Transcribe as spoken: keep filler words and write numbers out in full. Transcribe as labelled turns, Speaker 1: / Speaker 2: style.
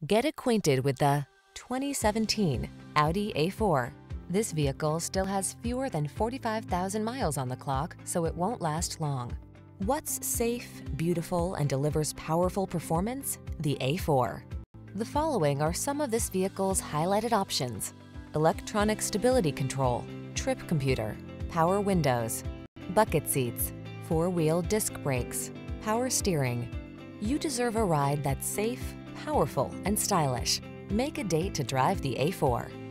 Speaker 1: Get acquainted with the twenty seventeen Audi A four. This vehicle still has fewer than forty-five thousand miles on the clock, so it won't last long. What's safe, beautiful, and delivers powerful performance? The A four. The following are some of this vehicle's highlighted options: electronic stability control, trip computer, power windows, bucket seats, four-wheel disc brakes, power steering. You deserve a ride that's safe, powerful, and stylish. Make a date to drive the A four.